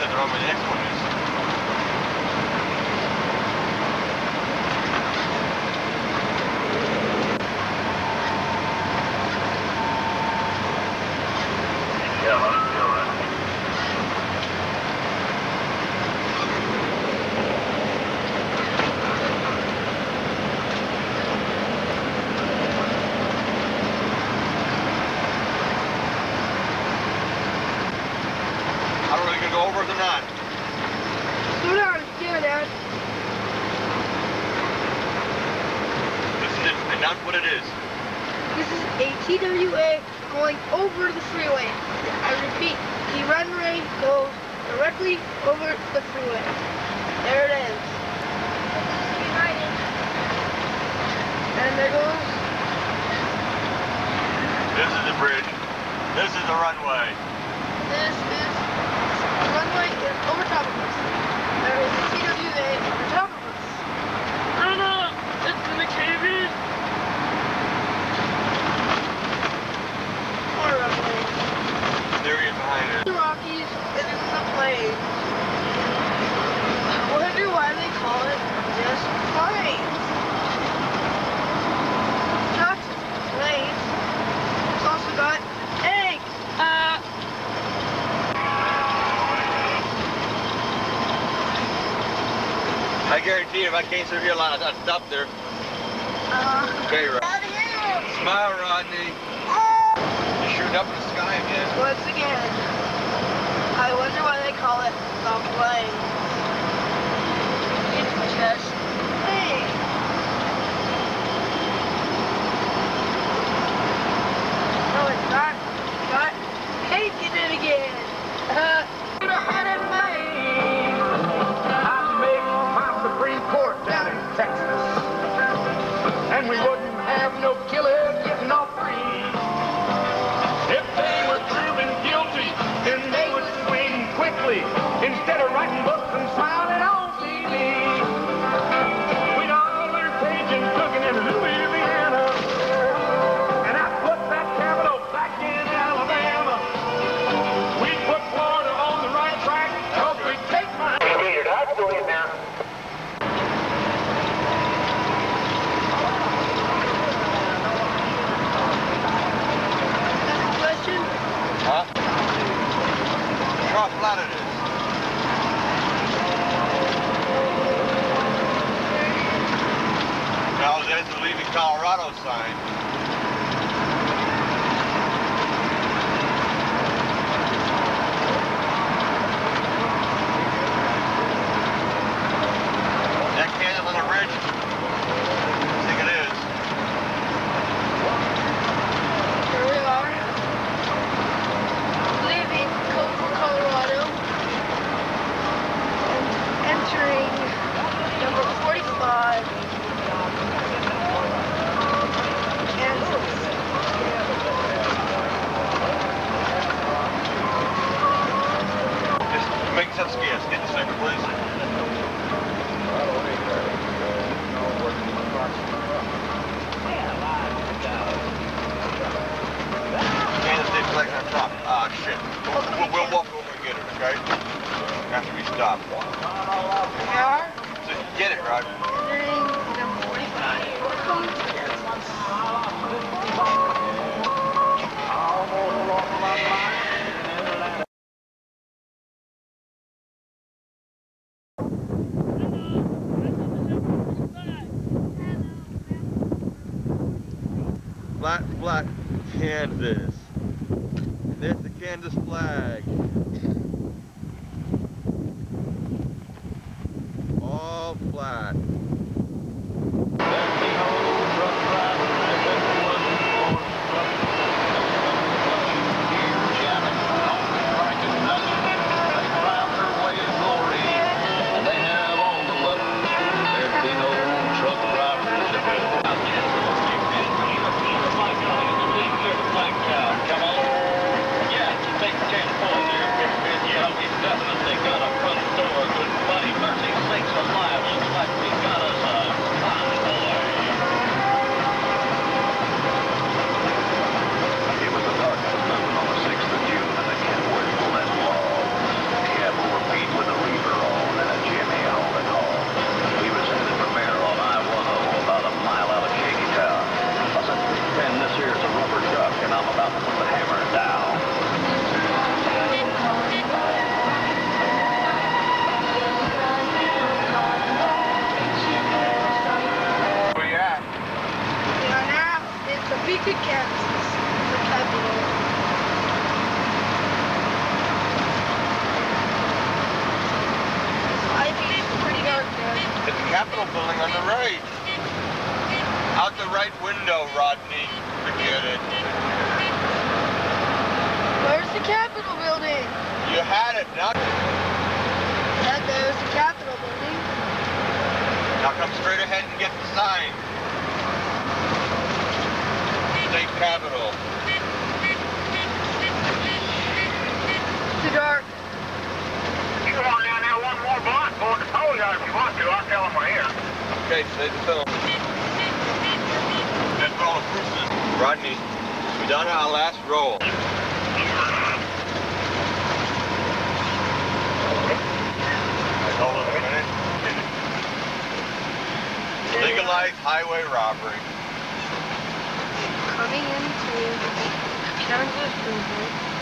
said they're on my next one is. Over the knot. Slow down, yeah, Dad. This is it, and that's what it is. This is a TWA going over the freeway. I repeat, the runway goes directly over the freeway. There it is. United. And there goes. This is the bridge. This is the runway. This is. The runway is over top of us. There is a TWA over top of us. Oh no! It's gonna cave in! More runway. There he is behind it. The Rockies and it's the plains. I wonder why they call it just plains. Not just plains. It's also got eggs. I guarantee you, if I came through here a lot, I'd stop there. Okay, Rod. Smile, Rodney. You're shooting up in the sky again. Once again, I wonder why they call it the plains. It's just plains. No, it's not. Got taking it again. Court down in Texas, and we wouldn't have no killer getting off free. If they were proven guilty, then they would swing quickly instead of writing books and smiling on TV. We'd all learn Cajun cooking in Louisiana, and I put that capital back in Alabama. We put Florida on the right track, cause we take my... I believe now. Huh? How flat it is. Now there's the leaving Colorado sign. That candle on the ridge, I think it is. Here we are. Leaving Colorado and entering number 45, Kansas. Just make some skids. Get the sticker, please. Kansas State flag on top. Ah, shit. We'll walk over and get it, okay? After we stop. We are Just get it, Rod. entering number 45. Welcome to Kansas. Flat, Kansas. There's the Kansas flag. All flat. Definitely got a front door. Good buddy, mercy sakes alive. Looks like we got Capitol building on the right. Out the right window, Rodney. Forget it. Where's the Capitol building? You had it, now. Dad, there's the Capitol building. Now come straight ahead and get the sign. State Capitol. Too dark. You go on down there one more block, go to the toll yard if you want to. I'll tell them we're here. Okay, say the film. That's all the proof is. Rodney, we done our last roll. Hold on a minute. Legalized highway robbery. Coming into Kansas.